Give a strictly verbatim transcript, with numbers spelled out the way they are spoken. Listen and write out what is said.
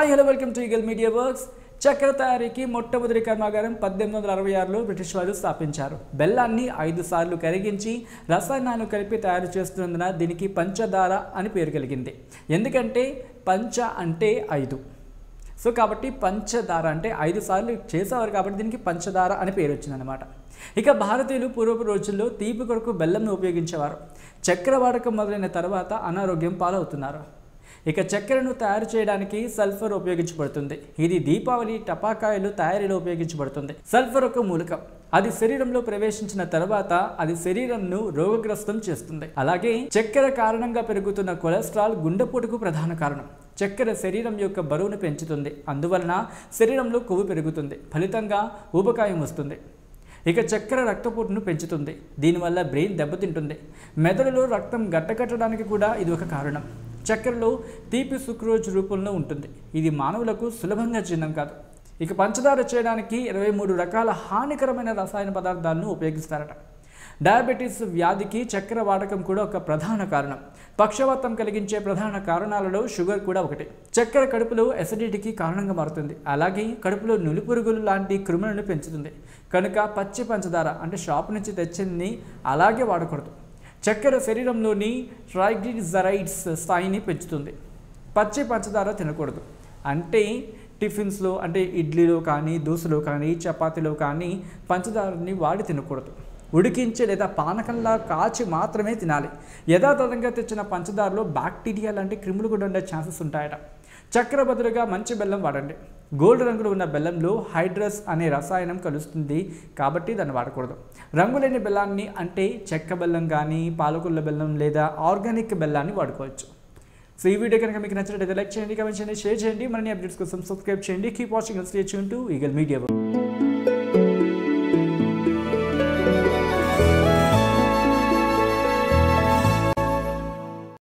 Hi hello welcome to Eagle Media Works. చక్కెర తయారీకి మొట్టమొదటి కర్మాగారం పద్దెనిమిది వందల అరవై ఆరులో బ్రిటిష్ వారు స్థాపించారు. బెల్లాన్ని ఐదు సార్లు కరిగించి రసాయనాలు కలిపి తయారు చేస్తున్నందున దీనికి పంచదార అని పేరు కలిగింది. ఎందుకంటే పంచ అంటే ఐదు, సో కాబట్టి పంచదార అంటే ఐదు సార్లు చేసేవారు కాబట్టి దీనికి పంచదార అని పేరు వచ్చిందనమాట. ఇక భారతీయులు పూర్వపు రోజుల్లో తీపి కొరకు బెల్లంను ఉపయోగించేవారు. చక్కెర వాడకం మొదలైన తర్వాత అనారోగ్యం పాలవుతున్నారు. ఇక చక్కెరను తయారు చేయడానికి సల్ఫర్ ఉపయోగించబడుతుంది. ఇది దీపావళి టపాకాయలు తయారీలో ఉపయోగించబడుతుంది. సల్ఫర్ ఒక మూలకం. అది శరీరంలో ప్రవేశించిన తర్వాత అది శరీరంను రోగగ్రస్తం చేస్తుంది. అలాగే చక్కెర కారణంగా పెరుగుతున్న కొలెస్ట్రాల్ గుండెపోటుకు ప్రధాన కారణం. చక్కెర శరీరం యొక్క బరువును పెంచుతుంది, అందువలన శరీరంలో కొవ్వు పెరుగుతుంది, ఫలితంగా ఊబకాయం వస్తుంది. ఇక చక్కెర రక్తపోటును పెంచుతుంది, దీనివల్ల బ్రెయిన్ దెబ్బతింటుంది. మెదడులో రక్తం గట్టకట్టడానికి కూడా ఇది ఒక కారణం. చక్కెరలో తీపి సుక్రోజ్ రూపంలో ఉంటుంది, ఇది మానవులకు సులభంగా జీర్ణం కాదు. ఇక పంచదార చేయడానికి ఇరవై మూడు రకాల హానికరమైన రసాయన పదార్థాలను ఉపయోగిస్తారట. డయాబెటీస్ వ్యాధికి చక్కెర వాడకం కూడా ఒక ప్రధాన కారణం. పక్షవాతం కలిగించే ప్రధాన కారణాలలో షుగర్ కూడా ఒకటి. చక్కెర కడుపులో ఎసిడిటీకి కారణంగా మారుతుంది, అలాగే కడుపులో నులిపురుగులు లాంటి క్రిములను పెంచుతుంది. కనుక పచ్చి పంచదార అంటే షాప్ నుంచి తెచ్చింది అలాగే వాడకూడదు. చక్కెర శరీరంలోని ట్రైగ్లిజరైడ్స్ స్థాయిని పెంచుతుంది. పచ్చి పంచదార తినకూడదు. అంటే టిఫిన్స్లో అంటే ఇడ్లీలో కానీ దోశలో కానీ చపాతీలో కానీ పంచదారని వాడి తినకూడదు. ఉడికించి లేదా పానకంలా కాచి మాత్రమే తినాలి. యథాతథంగా తెచ్చిన పంచదారలో బ్యాక్టీరియా లాంటి క్రిములు కూడా ఉండే ఛాన్సెస్ ఉంటాయట. చక్కెర బదులుగా మంచి బెల్లం వాడండి. గోల్డ్ రంగులో ఉన్న బెల్లంలో హైడ్రస్ అనే రసాయనం కలుస్తుంది కాబట్టి దాన్ని వాడకూడదు. రంగులేని బెల్లాన్ని అంటే చెక్క బెల్లం కానీ పాలకుళ్ళ బెల్లం లేదా ఆర్గానిక్ బెల్లాన్ని వాడుకోవచ్చు. సో ఈ వీడియో కనుక మీకు నచ్చినట్లయితే లైక్ చేయండి, కామెంట్ చేయండి, షేర్ చేయండి. మరిన్ని అప్డేట్స్ కోసం సబ్స్క్రైబ్ చేయండి. Keep watching and stay tune to Eagle media.